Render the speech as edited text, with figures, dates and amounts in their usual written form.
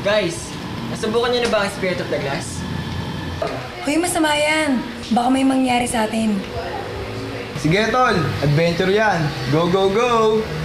Guys, nasubukan niyo na ba ang Spirit of the Glass? Hoy, masama yan. Baka may mangyari sa atin. Sige tol, adventure yan. Go, go, go!